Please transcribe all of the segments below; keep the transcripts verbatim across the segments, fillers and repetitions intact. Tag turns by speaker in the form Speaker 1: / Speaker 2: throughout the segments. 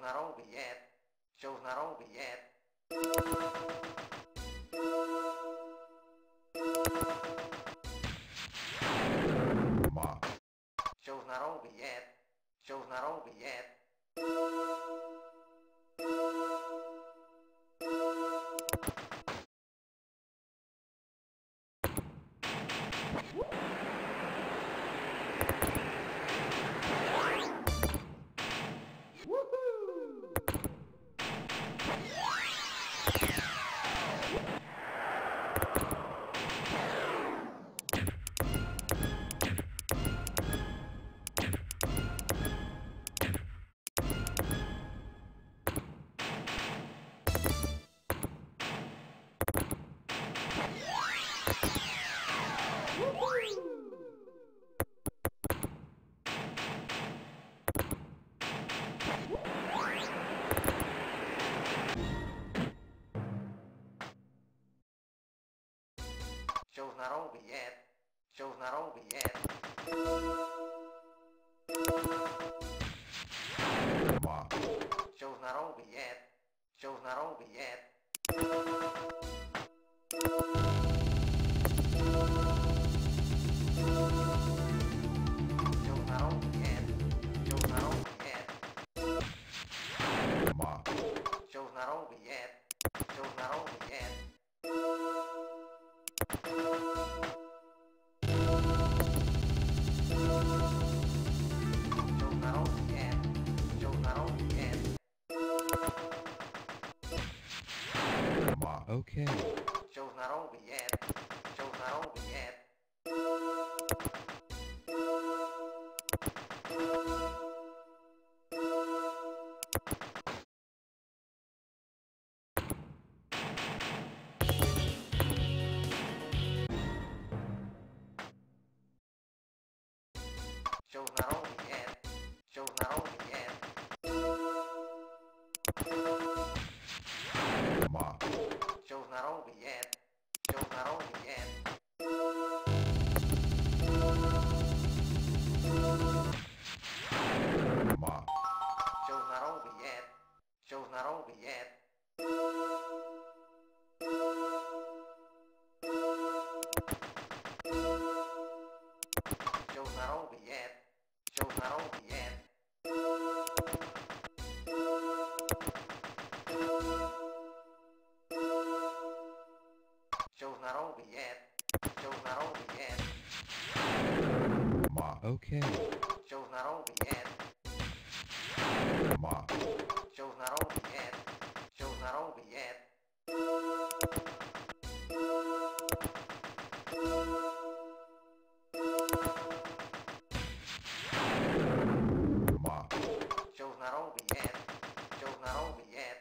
Speaker 1: not over yet. Show's not over yet.
Speaker 2: Ma.
Speaker 1: Show's not over yet. Show's not over yet. Show's not over yet. Show's not over yet.
Speaker 2: Ma.
Speaker 1: Show's not over yet. Show's not over yet. Show's not over yet. Show's not over yet.
Speaker 2: Ma.
Speaker 1: Show's not over yet. Show's not over yet. Show's not over yet. Show's not over yet.
Speaker 2: Ma. Okay.
Speaker 1: Show's not over yet. Show's not over yet. Show's not over yet. Show's not over yet.
Speaker 2: Ma.
Speaker 1: Show's not over yet. Show's not over yet.
Speaker 2: Ma.
Speaker 1: Show's not over yet. Show's not over yet. Show's not over yet. Show's not over yet. Show's not over yet. Show's not over yet.
Speaker 2: Ma. Okay.
Speaker 1: Show's not over yet.
Speaker 2: Ma.
Speaker 1: Show's not over yet. Show's not over yet.
Speaker 2: Ma.
Speaker 1: Show's not over yet. Show's not over yet.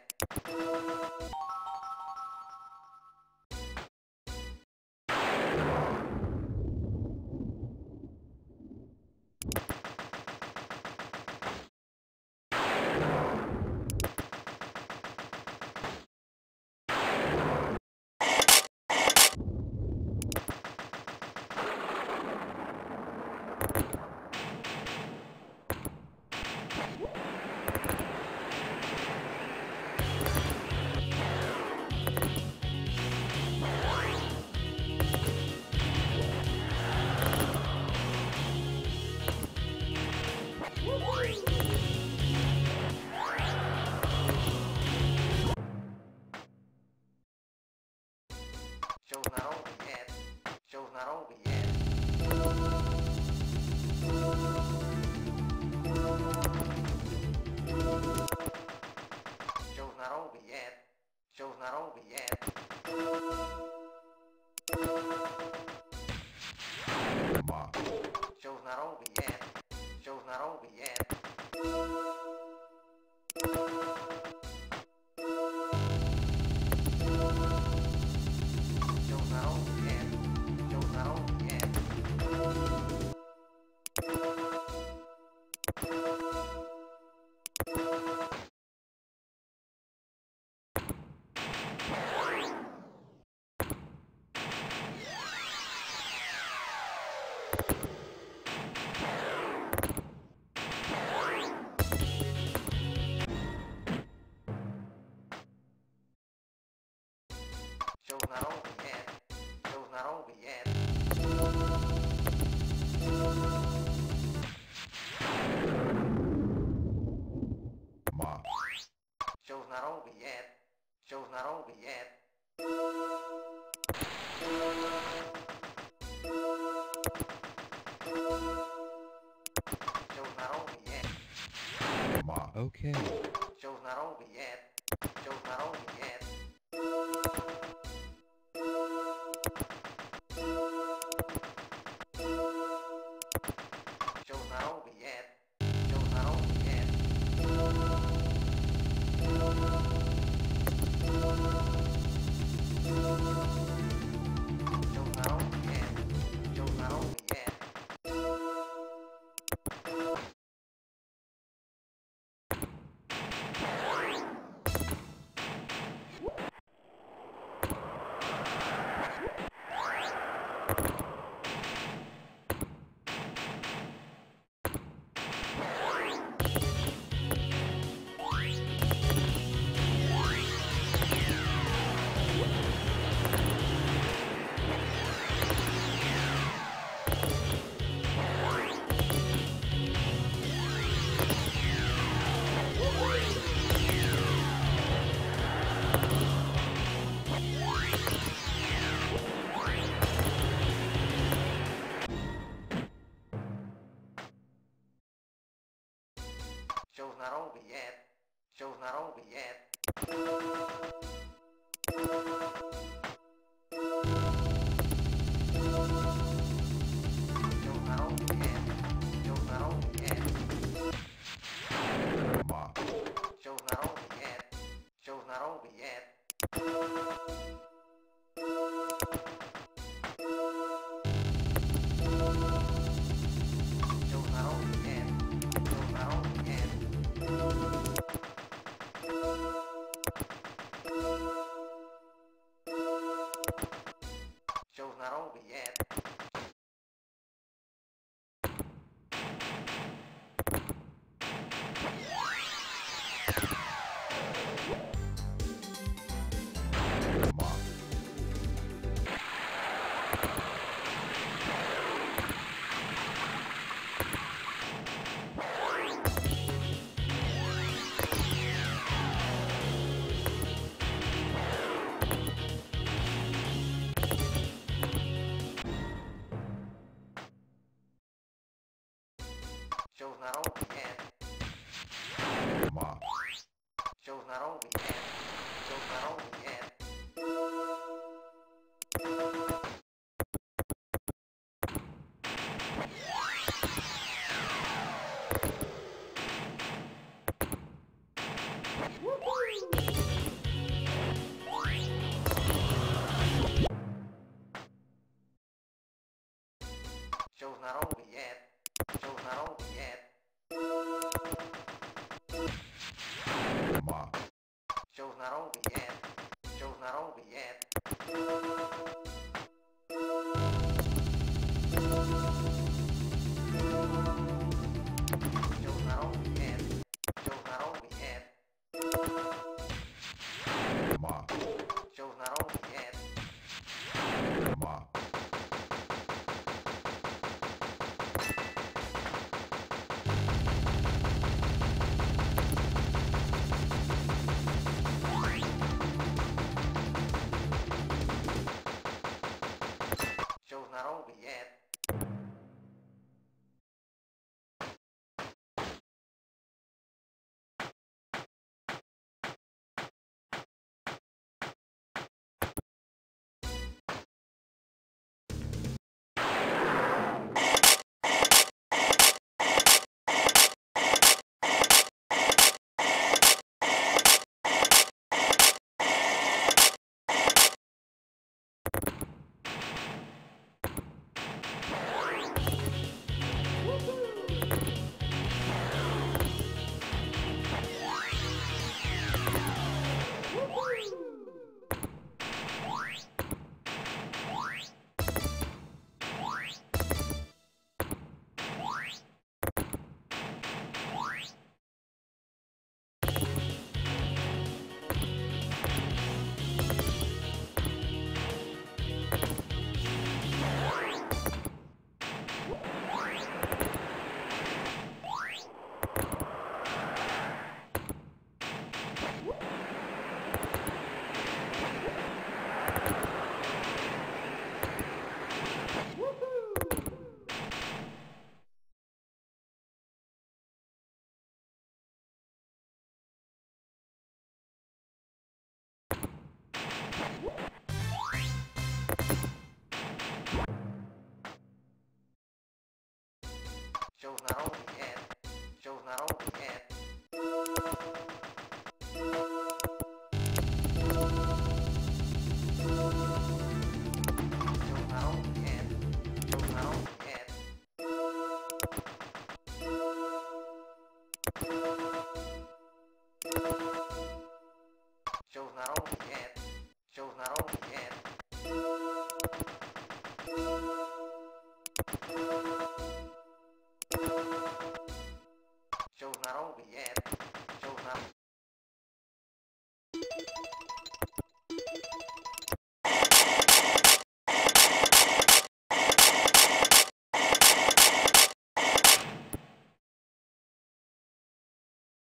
Speaker 1: not over yet. Show's not over yet.
Speaker 2: Mop.
Speaker 1: Show's not over yet. Show's not over yet. Show's not over yet.
Speaker 2: Mop. Okay.
Speaker 1: Show's not over yet. Show's not over yet. Show's not over yet. Show's not over yet. Show's not over yet. Show's not over yet. Show's not over yet. Show's not over yet. Show's not over yet. Show's not over yet.
Speaker 2: Mop.
Speaker 1: Show's not over yet. Show's not over yet. Show's not over yet. Show's not over yet. Show's not over yet.
Speaker 2: Mop.
Speaker 1: Show's not over yet.
Speaker 2: Mop.
Speaker 1: Show's not over yet. Show's not over yet. Show's not over yet. Show's not over yet.
Speaker 2: Mop.
Speaker 1: Show's not over yet. Show's not over yet. Show's not over yet. Show's not over yet.
Speaker 2: Mop.
Speaker 1: Show's not over yet.
Speaker 2: Mop.
Speaker 1: Show's not over yet. Show's not over yet.